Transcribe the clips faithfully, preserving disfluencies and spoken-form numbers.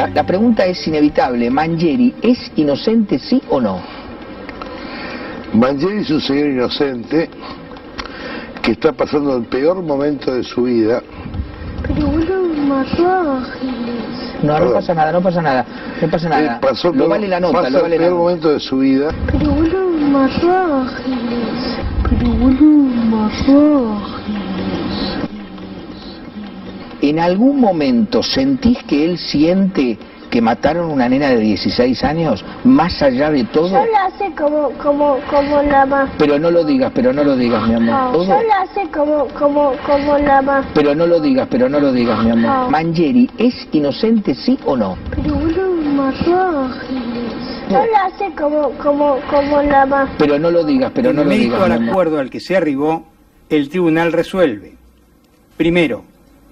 La, la pregunta es inevitable. ¿Mangieri es inocente, sí o no? Mangieri es un señor inocente que está pasando el peor momento de su vida. Pero uno mató a Giles. No, no pasa nada, no pasa nada. No pasa nada. Eh, pasó lo peor, vale la nota, pasa lo vale el la peor nota. momento de su vida. Pero uno mató a Giles. Pero uno mató a Giles. ¿En algún momento sentís que él siente que mataron una nena de dieciséis años, más allá de todo? Solo hace como, como, como la más. Pero no lo digas, pero no lo digas, mi amor. No, ¿Todo? solo hace como, como, como la más. Pero no lo digas, pero no lo digas, mi amor. No. ¿Mangieri es inocente, sí o no? Pero uno mató a Giles. Solo hace como, como, como la más. Pero no lo digas, pero En no lo mérito digas, al mi amor. acuerdo al que se arribó, el tribunal resuelve. Primero,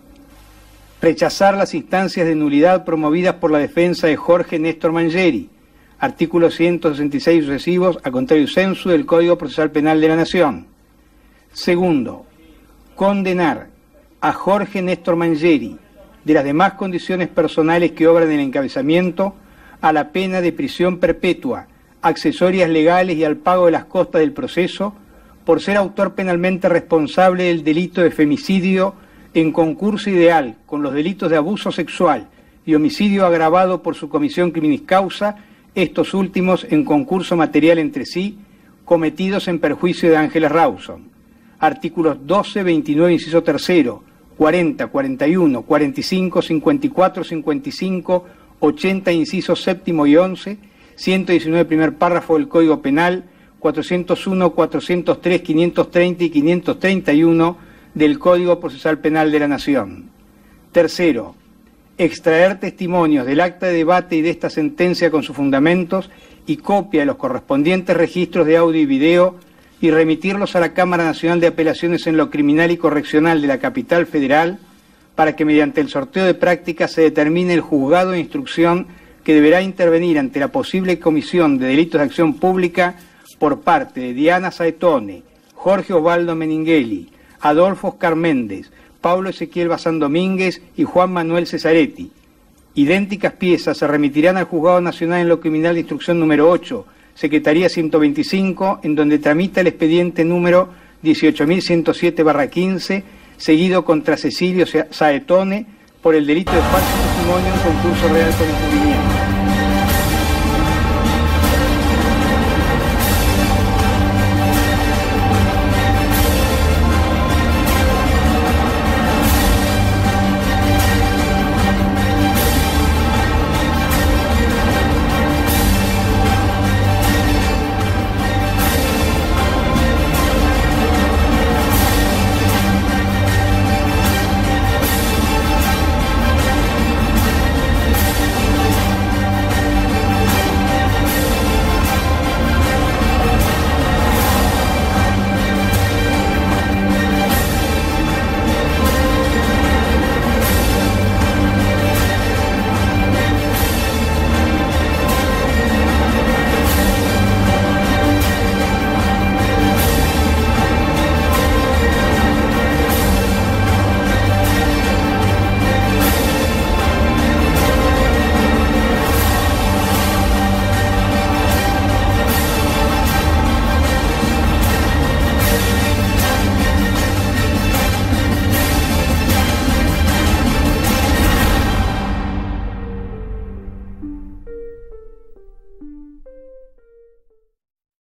rechazar las instancias de nulidad promovidas por la defensa de Jorge Néstor Mangieri, artículos ciento sesenta y seis sucesivos, a contrario sensu del Código Procesal Penal de la Nación. Segundo, condenar a Jorge Néstor Mangieri, de las demás condiciones personales que obran en el encabezamiento, a la pena de prisión perpetua, accesorias legales y al pago de las costas del proceso, por ser autor penalmente responsable del delito de femicidio en concurso ideal con los delitos de abuso sexual y homicidio agravado por su comisión criminis causa, estos últimos en concurso material entre sí, cometidos en perjuicio de Ángeles Rawson. Artículos doce, veintinueve, inciso tercero, cuarenta, cuarenta y uno, cuarenta y cinco, cincuenta y cuatro, cincuenta y cinco, ochenta, incisos séptimo y once, ciento diecinueve, primer párrafo del Código Penal, cuatrocientos uno, cuatrocientos tres, quinientos treinta y quinientos treinta y uno del Código Procesal Penal de la Nación. Tercero, extraer testimonios del acta de debate y de esta sentencia con sus fundamentos y copia de los correspondientes registros de audio y video y remitirlos a la Cámara Nacional de Apelaciones en lo Criminal y Correccional de la Capital Federal para que mediante el sorteo de prácticas se determine el juzgado de instrucción que deberá intervenir ante la posible comisión de delitos de acción pública por parte de Diana Saetone, Jorge Osvaldo Meningelli, Adolfo Oscar Méndez, Pablo Ezequiel Bazán Domínguez y Juan Manuel Cesaretti. Idénticas piezas se remitirán al Juzgado Nacional en lo Criminal de Instrucción número ocho, Secretaría ciento veinticinco, en donde tramita el expediente número dieciocho mil ciento siete barra quince, seguido contra Cecilio Saetone por el delito de falso testimonio en concurso real con encubrimiento.